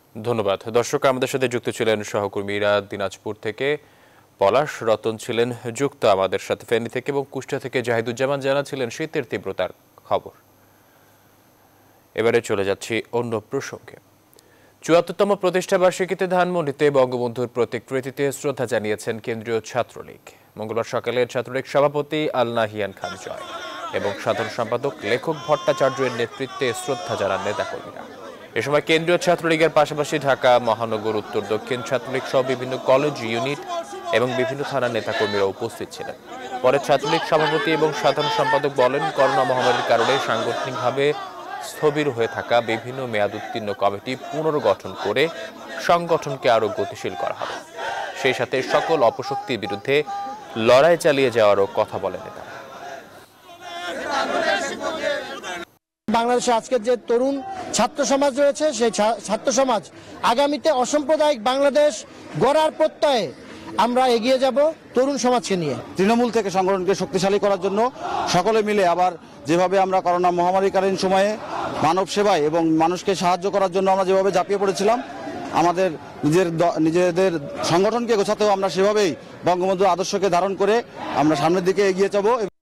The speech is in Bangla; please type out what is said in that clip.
ধন্যবাদ। দর্শক, আমাদের সাথে যুক্ত ছিলেন সহকর্মীরা দিনাজপুর থেকে পলাশ রতন ছিলেন যুক্ত আমাদের সাথে ফেনী থেকে, এবং কুষ্টিয়া থেকে জাহিদুজ্জামান জানাচ্ছিলেন শীতের তীব্রতার খবর। এবারে চলে যাচ্ছি অন্য প্রসঙ্গে। ৭৪তম প্রতিষ্ঠা বার্ষিকীতে ধানমন্ডিতে বঙ্গবন্ধুর প্রতিকৃতিতে শ্রদ্ধা জানিয়েছেন কেন্দ্রীয় ছাত্রলীগ। মঙ্গলবার সকালে ছাত্রলীগ সভাপতি আল নাহিয়ান খান জয় এবং সাধারণ সম্পাদক লেখক ভট্টাচার্যের নেতৃত্বে শ্রদ্ধা জানান নেতাকর্মীরা। এ সময় কেন্দ্রীয় ছাত্রলীগের পাশাপাশি ঢাকা মহানগর উত্তর দক্ষিণ ছাত্রলীগ সহ বিভিন্ন কলেজ, ইউনিট এবং বিভিন্ন থানার নেতাকর্মীরা উপস্থিত ছিলেন। পরে ছাত্রলীগ সভাপতি এবং সাধারণ সম্পাদক বলেন, করোনা মহামারীর কারণে সাংগঠনিকভাবে স্থবির হয়ে থাকা বিভিন্ন মেয়াদোত্তীর্ণ কমিটি পুনর্গঠন করে সংগঠনকে আরও গতিশীল করা হবে। সেই সাথে সকল অপশক্তির বিরুদ্ধে লড়াই চালিয়ে যাওয়ারও কথা বলেন নেতারা। বাংলাদেশে আজকের যে তরুণ ছাত্র সমাজ রয়েছে, সেই ছাত্র সমাজ আগামীতে অসাম্প্রদায়িক বাংলাদেশ গড়ার প্রত্যয়ে আমরা এগিয়ে যাব তরুণ সমাজকে নিয়ে। তৃণমূল থেকে সংগঠনকে শক্তিশালী করার জন্য সকলে মিলে, আবার যেভাবে আমরা করোনা মহামারীকালীন সময়ে মানব সেবায় এবং মানুষকে সাহায্য করার জন্য আমরা যেভাবে ঝাঁপিয়ে পড়েছিলাম, আমাদের নিজেদের সংগঠনকে গোছাতেও আমরা সেভাবেই বঙ্গবন্ধুর আদর্শকে ধারণ করে আমরা সামনের দিকে এগিয়ে যাব।